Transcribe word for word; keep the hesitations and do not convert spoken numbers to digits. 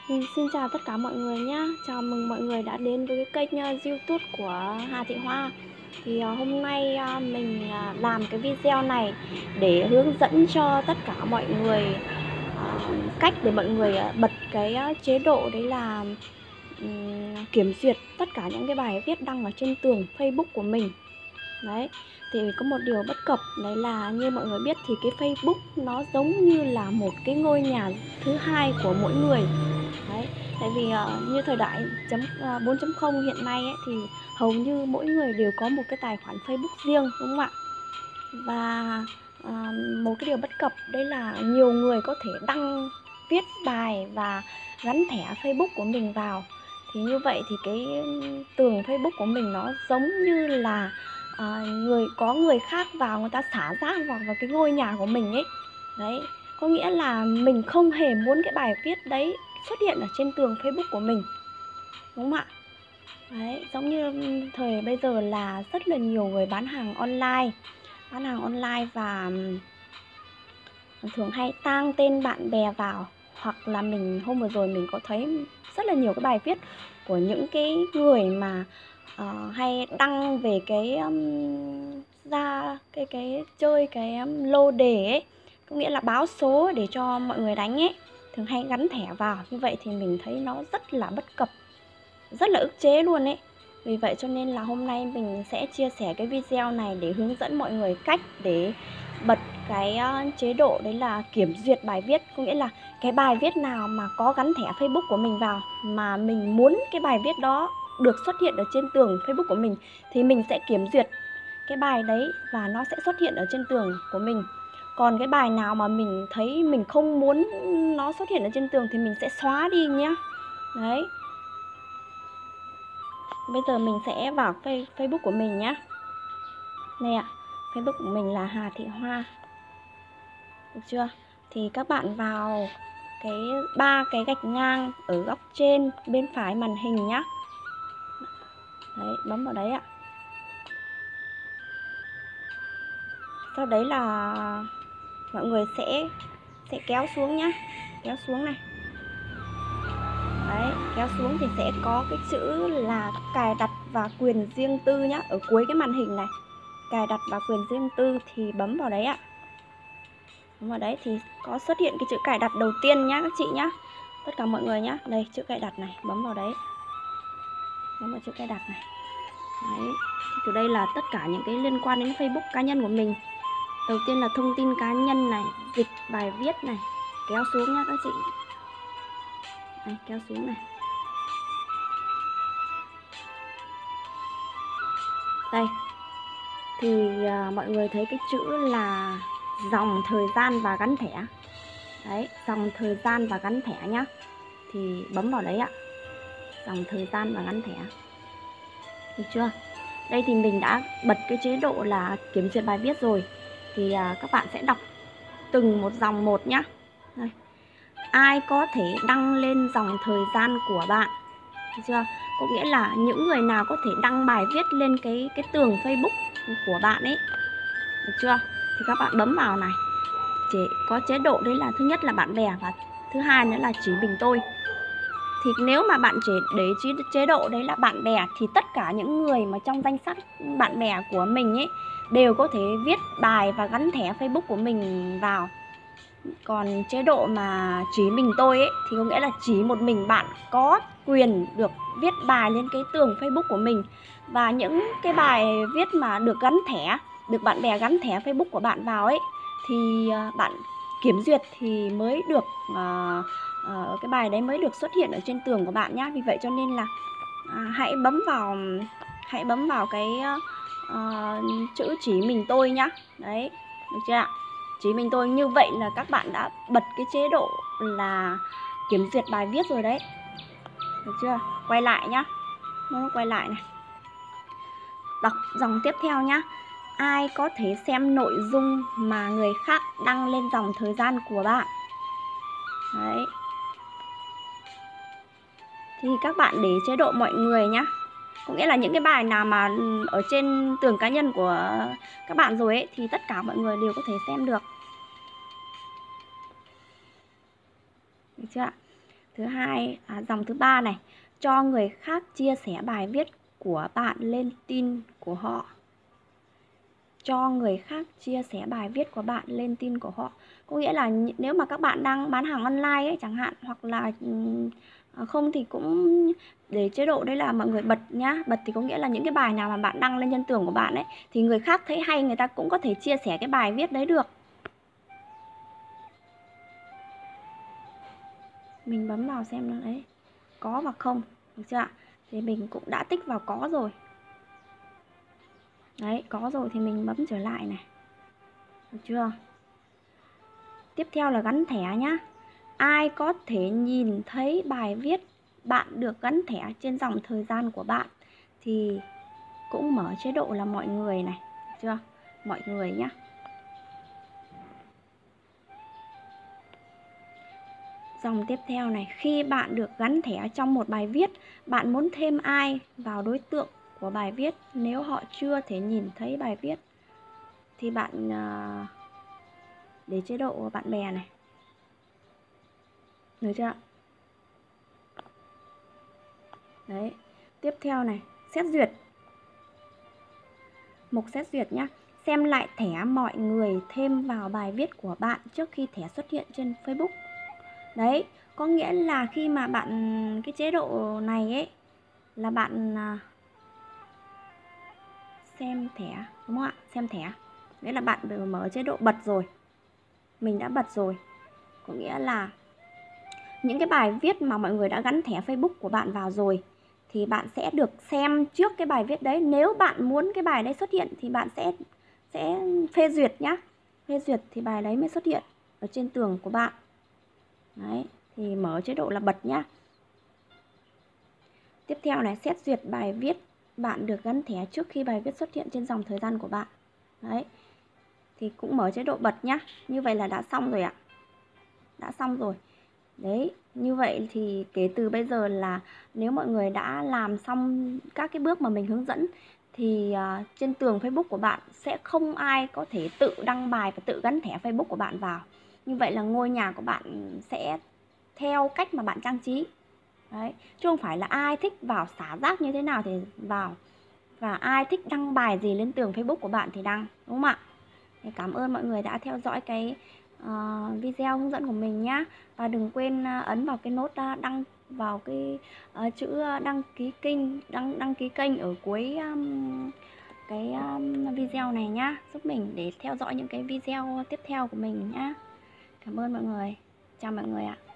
Ừ, xin chào tất cả mọi người nhé. Chào mừng mọi người đã đến với cái kênh uh, YouTube của Hà Thị Hoa. Thì uh, hôm nay uh, mình uh, làm cái video này để hướng dẫn cho tất cả mọi người uh, cách để mọi người uh, bật cái uh, chế độ đấy là um, kiểm duyệt tất cả những cái bài viết đăng ở trên tường Facebook của mình. Đấy, thì có một điều bất cập đấy là như mọi người biết thì cái Facebook nó giống như là một cái ngôi nhà thứ hai của mỗi người. Đấy, tại vì uh, như thời đại chấm uh, bốn chấm không hiện nay ấy, thì hầu như mỗi người đều có một cái tài khoản Facebook riêng, đúng không ạ? Và uh, một cái điều bất cập đấy là nhiều người có thể đăng viết bài và gắn thẻ Facebook của mình vào. Thì như vậy thì cái tường Facebook của mình nó giống như là uh, người có người khác vào, người ta xả rác vào vào cái ngôi nhà của mình ấy. Đấy, có nghĩa là mình không hề muốn cái bài viết đấy xuất hiện ở trên tường Facebook của mình, đúng không ạ? Đấy, giống như thời bây giờ là rất là nhiều người bán hàng online bán hàng online và thường hay tag tên bạn bè vào, hoặc là mình hôm vừa rồi mình có thấy rất là nhiều cái bài viết của những cái người mà uh, hay đăng về cái um, ra cái cái chơi cái um, lô đề ấy, có nghĩa là báo số để cho mọi người đánh ấy, thường hay gắn thẻ vào. Như vậy thì mình thấy nó rất là bất cập, rất là ức chế luôn ấy. Vì vậy cho nên là hôm nay mình sẽ chia sẻ cái video này để hướng dẫn mọi người cách để bật cái chế độ đấy là kiểm duyệt bài viết. Có nghĩa là cái bài viết nào mà có gắn thẻ Facebook của mình vào mà mình muốn cái bài viết đó được xuất hiện ở trên tường Facebook của mình thì mình sẽ kiểm duyệt cái bài đấy và nó sẽ xuất hiện ở trên tường của mình. Còn cái bài nào mà mình thấy mình không muốn nó xuất hiện ở trên tường thì mình sẽ xóa đi nhé. Đấy. Bây giờ mình sẽ vào Facebook của mình nhé. Đây ạ, Facebook của mình là Hà Thị Hoa. Được chưa? Thì các bạn vào cái ba cái gạch ngang ở góc trên bên phải màn hình nhá. Đấy, bấm vào đấy ạ. Sau đấy là mọi người sẽ sẽ kéo xuống nhá. Kéo xuống này. Đấy, kéo xuống thì sẽ có cái chữ là cài đặt và quyền riêng tư nhá, ở cuối cái màn hình này. Cài đặt và quyền riêng tư thì bấm vào đấy ạ. Bấm vào đấy thì có xuất hiện cái chữ cài đặt đầu tiên nhá các chị nhá. Tất cả mọi người nhá. Đây, chữ cài đặt này, bấm vào đấy. Bấm vào chữ cài đặt này. Đấy, thì từ đây là tất cả những cái liên quan đến Facebook cá nhân của mình. Đầu tiên là thông tin cá nhân này, dịch bài viết này. Kéo xuống nhá các chị. Đây, kéo xuống này. Đây. Thì à, mọi người thấy cái chữ là dòng thời gian và gắn thẻ. Đấy, dòng thời gian và gắn thẻ nhá. Thì bấm vào đấy ạ. Dòng thời gian và gắn thẻ. Được chưa? Đây thì mình đã bật cái chế độ là kiểm duyệt bài viết rồi. Thì à, các bạn sẽ đọc từng một dòng một nhá. Đây. Ai có thể đăng lên dòng thời gian của bạn. Được chưa? Có nghĩa là những người nào có thể đăng bài viết lên cái cái tường Facebook của bạn ấy. Được chưa? Thì các bạn bấm vào này. Chỉ có chế độ đấy là thứ nhất là bạn bè và thứ hai nữa là chỉ mình tôi. Thì nếu mà bạn chỉ để chế độ đấy là bạn bè thì tất cả những người mà trong danh sách bạn bè của mình ấy đều có thể viết bài và gắn thẻ Facebook của mình vào. Còn chế độ mà chỉ mình tôi ấy thì có nghĩa là chỉ một mình bạn có quyền được viết bài lên cái tường Facebook của mình. Và những cái bài viết mà được gắn thẻ, được bạn bè gắn thẻ Facebook của bạn vào ấy thì bạn kiểm duyệt thì mới được uh, uh, cái bài đấy mới được xuất hiện ở trên tường của bạn nhá. Vì vậy cho nên là uh, hãy bấm vào hãy bấm vào cái uh, chữ chỉ mình tôi nhá. Đấy, được chưa ạ? Chỉ mình tôi, như vậy là các bạn đã bật cái chế độ là kiểm duyệt bài viết rồi đấy. Được chưa? Quay lại nhá. Nó quay lại này. Đọc dòng tiếp theo nhá. Ai có thể xem nội dung mà người khác đăng lên dòng thời gian của bạn. Đấy. Thì các bạn để chế độ mọi người nhá. Có nghĩa là những cái bài nào mà ở trên tường cá nhân của các bạn rồi ấy thì tất cả mọi người đều có thể xem được. Được chưa ạ? Thứ hai, à, dòng thứ ba này, cho người khác chia sẻ bài viết của bạn lên tin của họ. Cho người khác chia sẻ bài viết của bạn lên tin của họ. Có nghĩa là nếu mà các bạn đang bán hàng online ấy chẳng hạn, hoặc là không thì cũng để chế độ đây là mọi người bật nhá. Bật thì có nghĩa là những cái bài nào mà bạn đăng lên trên tường của bạn ấy thì người khác thấy hay người ta cũng có thể chia sẻ cái bài viết đấy được. Mình bấm vào xem nó đấy, có và không, được chưa ạ? Thì mình cũng đã tích vào có rồi. Đấy, có rồi thì mình bấm trở lại này. Được chưa? Tiếp theo là gắn thẻ nhá. Ai có thể nhìn thấy bài viết bạn được gắn thẻ trên dòng thời gian của bạn thì cũng mở chế độ là mọi người này, được chưa? Mọi người nhá. Dòng tiếp theo này, khi bạn được gắn thẻ trong một bài viết, bạn muốn thêm ai vào đối tượng của bài viết nếu họ chưa thể nhìn thấy bài viết thì bạn uh, để chế độ bạn bè này. Được chưa ạ? Đấy. Tiếp theo này, xét duyệt. Mục xét duyệt nhá. Xem lại thẻ mọi người thêm vào bài viết của bạn trước khi thẻ xuất hiện trên Facebook. Đấy, có nghĩa là khi mà bạn cái chế độ này ấy là bạn xem thẻ, đúng không ạ? Xem thẻ. Nghĩa là bạn vừa mở chế độ bật rồi. Mình đã bật rồi. Có nghĩa là những cái bài viết mà mọi người đã gắn thẻ Facebook của bạn vào rồi thì bạn sẽ được xem trước cái bài viết đấy. Nếu bạn muốn cái bài đấy xuất hiện thì bạn sẽ sẽ phê duyệt nhá. Phê duyệt thì bài đấy mới xuất hiện ở trên tường của bạn. Đấy, thì mở chế độ là bật nhá. Tiếp theo này, xét duyệt bài viết bạn được gắn thẻ trước khi bài viết xuất hiện trên dòng thời gian của bạn. Đấy, thì cũng mở chế độ bật nhá. Như vậy là đã xong rồi ạ. Đã xong rồi. Đấy, như vậy thì kể từ bây giờ là nếu mọi người đã làm xong các cái bước mà mình hướng dẫn thì uh, trên tường Facebook của bạn sẽ không ai có thể tự đăng bài và tự gắn thẻ Facebook của bạn vào. Như vậy là ngôi nhà của bạn sẽ theo cách mà bạn trang trí. Đấy, chứ không phải là ai thích vào xả rác như thế nào thì vào, và ai thích đăng bài gì lên tường Facebook của bạn thì đăng, đúng không ạ? Thì cảm ơn mọi người đã theo dõi cái uh, video hướng dẫn của mình nhé. Và đừng quên uh, ấn vào cái nút uh, đăng vào cái uh, chữ uh, đăng ký kênh đăng đăng ký kênh ở cuối um, cái um, video này nhá, giúp mình để theo dõi những cái video tiếp theo của mình nhá. Cảm ơn mọi người. Chào mọi người ạ.